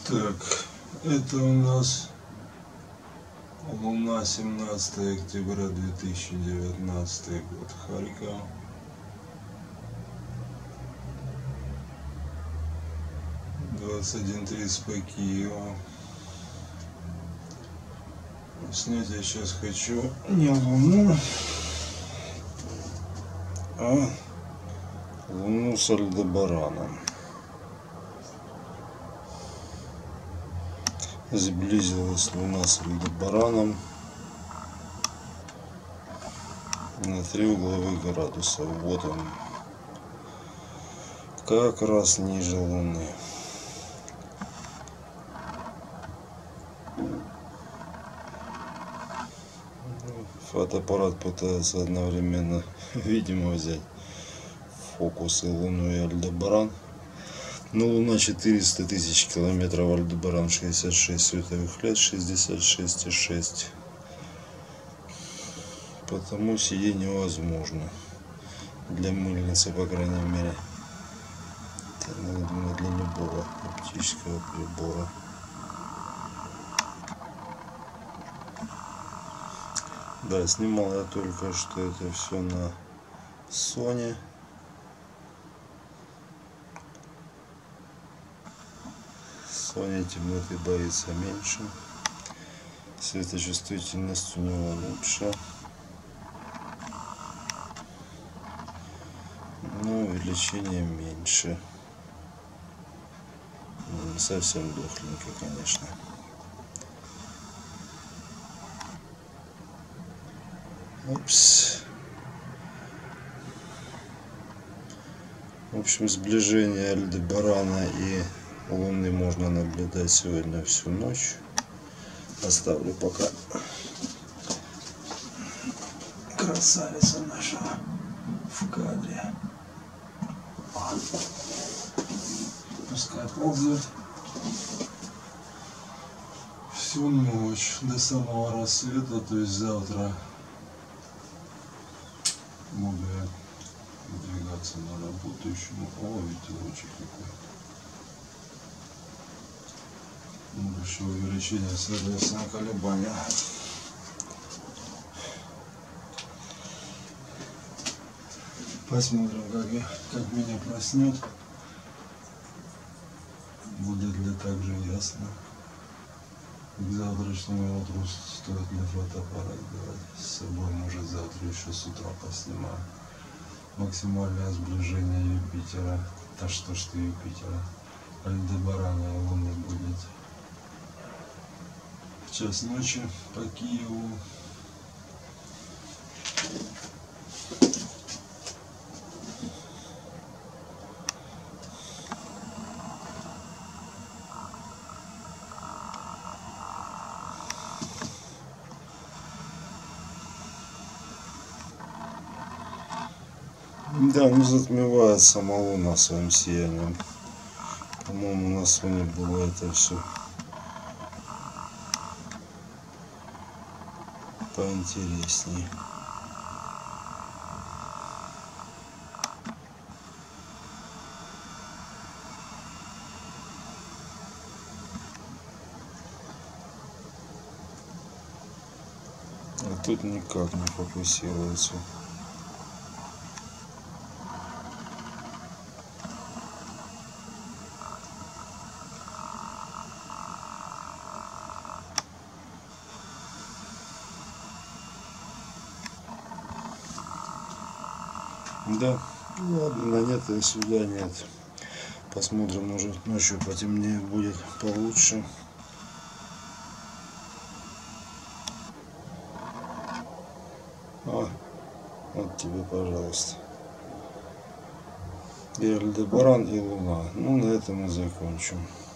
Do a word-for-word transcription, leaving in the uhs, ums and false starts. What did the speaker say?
Так, это у нас Луна, семнадцатое октября две тысячи девятнадцатый год, Харьков. двадцать один тридцать по Киеву. Снять я сейчас хочу не Луну, а Луну с Альдебараном. Сблизилась Луна с Альдебараном на три угловых градуса. Вот он, как раз ниже Луны. Фотоаппарат пытается одновременно, видимо, взять фокус и Луну, и Альдебаран. Но Луна четыреста тысяч километров, Альдебаран шестьдесят шесть световых лет, шестьдесят шесть и шесть. Потому сие невозможно. Для мыльницы, по крайней мере. Я думаю, для любого оптического прибора. Да, снимал я только что это все на Sony. Sony темноты боится меньше. Светочувствительность у него лучше. Но увеличение меньше. Не совсем дохленький, конечно. Упс. В общем, сближение Альдебарана и Луны можно наблюдать сегодня всю ночь. Оставлю пока красавица наша в кадре. Пускай ползает всю ночь до самого рассвета, то есть завтра буду я двигаться на работу еще. О, ветерочек какой. Большое увеличение, соответственно, колебания. Посмотрим, как, я, как меня проснет. Будет ли так же ясно. К завтрашнему утру стоит ли фотоаппарат брать с собой, может завтра еще с утра поснимаю. Максимальное сближение Юпитера, да что ж ты Юпитера, Альдебарана и Луны будет в час ночи по Киеву. Да, не затмевает сама Луна своим сиянием. По-моему, на Sony было это все поинтереснее. А тут никак не фокусируется. Да, ладно, на нет и сюда нет. Посмотрим, может ночью потемнее будет получше. А, вот тебе, пожалуйста. И Альдебаран, и Луна. Ну, на этом и закончим.